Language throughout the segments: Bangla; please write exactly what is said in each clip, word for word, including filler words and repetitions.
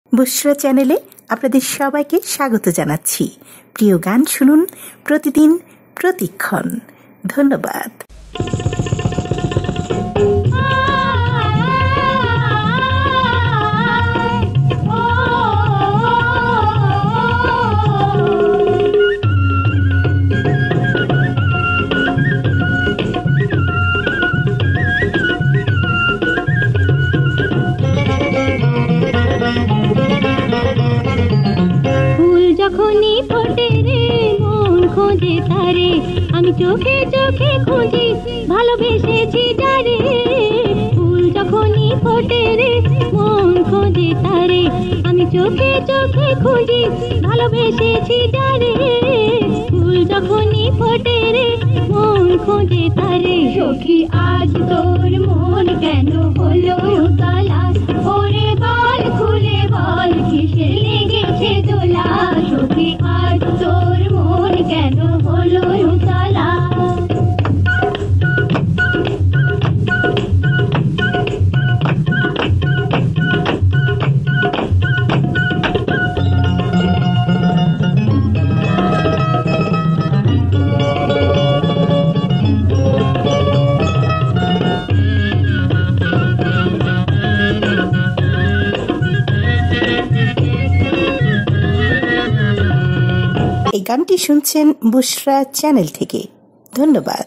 বুশরা চ্যানেলে আপনাদের সবাইকে স্বাগত জানাচ্ছি। প্রিয় গান শুনুন প্রতিদিন প্রতিক্ষণ। ধন্যবাদ। যখনই ফোটে রে মন খোঁজে তারে, আমি চোখে চোখে খুঁজি ভালোবেসেছি যারে। ফুল যখনই ফোটে রে মন খোঁজে তারে, আমি চোখে চোখে খুঁজি ভালোবেসেছি যারে। ফুল যখনই ফোটে রে মন খোঁজে তারে। সখী আজ তোর মন কেন হলো উতলা, ওরে বল খুলে বল কিসের লেগেছে দোলা। সখী আজ তোর মন কেন হলো উতলা। এই গানটি শুনছেন বুশরা চ্যানেল থেকে। ধন্যবাদ।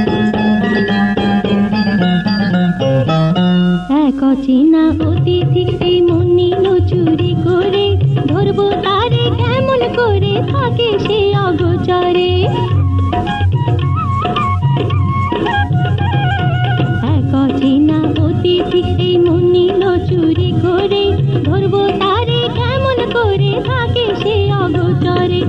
এক অচেনা অতিথি এই মন নিল চুরি করে, ধরবো তারে কেমন করে থাকে সে অগোচরে। এক অচেনা অতিথি এই মন নিল চুরি করে, ধরবো তারে কেমন করে থাকে সে অগোচরে।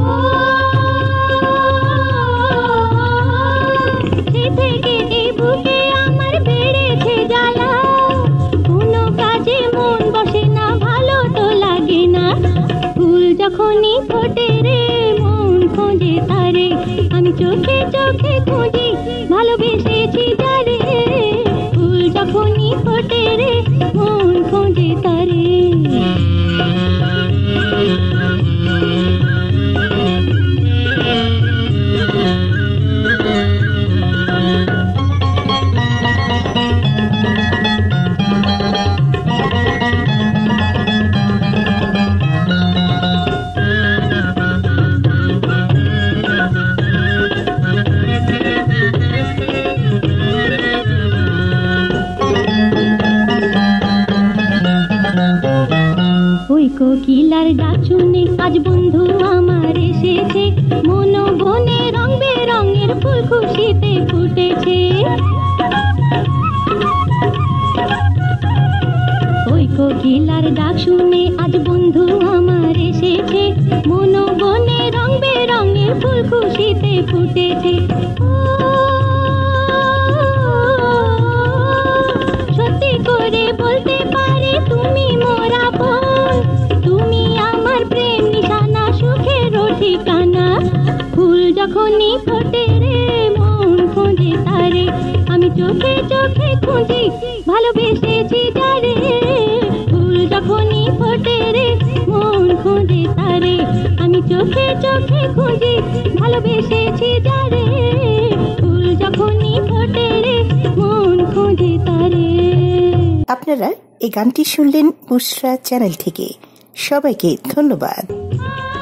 সে থেকে এই বুকে আমার বেড়েছে জ্বালা, কোনো কাজে মন বসে না, ভালো তো লাগে না। ফুল যখনই ফোটে রে মন খোঁজে তারে, আমি চোখে চোখে খুঁজি ভালোবেসেছি যারে। ফুল যখনই ফোটে রে মন খোঁজে তারে। কোকিলার ডাক শুনে আজ বন্ধু আমার এসেছে, মন বনে রং বেরঙের ফুল খুশিতে ফুটেছে। ওই কোকিলার ডাক শুনে আজ বন্ধু আমার এসেছে, মন বনে রং বেরঙের ফুল খুশিতে ফুটেছে। সত্যি করে বলতে পারে তুমি মোরা বোন, তুমি আমার প্রেম নিশানা, সুখের ঠিকানা। ফুল যখনই ফোটে রে মন খোঁজে তারে, আমি চোখে চোখে খুঁজি ভালোবেসেছি যারে। ফুল যখনই ফোটে রে মন খোঁজে তারে, আমি চোখে চোখে খুঁজি ভালোবেসেছি যারে। ফুল যখনই ফোটে রে মন খোঁজে তারে। আপনারা এই গানটি শুনলেন বুশরা চ্যানেল থেকে। সবাইকে ধন্যবাদ।